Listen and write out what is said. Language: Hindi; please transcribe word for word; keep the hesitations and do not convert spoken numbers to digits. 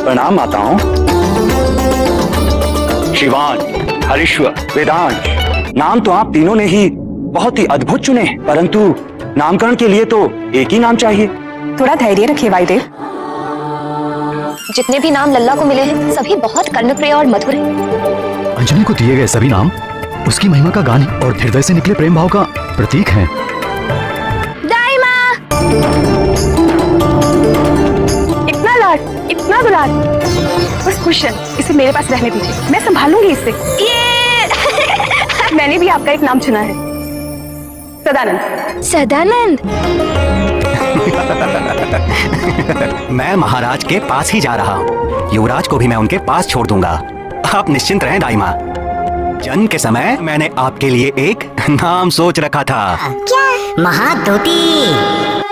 प्रणाम माताओं। शिवान, हरीश्वर, वेदांश, नाम तो आप तीनों ने ही बहुत ही अद्भुत चुने, परंतु नामकरण के लिए तो एक ही नाम चाहिए। थोड़ा धैर्य रखिए वायुदेव। जितने भी नाम लल्ला को मिले हैं सभी बहुत कर्णप्रिय और मधुर हैं। अंजलि को दिए गए सभी नाम उसकी महिमा का गान और हृदय से निकले प्रेम भाव का प्रतीक हैं। दाई माँ! इतना लाड, इतना दुलार। बस खुश है, इसे मेरे पास रहने दीजिए, मैं संभालूंगी इसे। ये मैंने भी आपका एक नाम चुना है, सदानंद। सदानंद? मैं महाराज के पास ही जा रहा हूँ। युवराज को भी मैं उनके पास छोड़ दूंगा। आप निश्चिंत रहें दाई माँ। जन्म के समय मैंने आपके लिए एक नाम सोच रखा था। क्या? महादूती।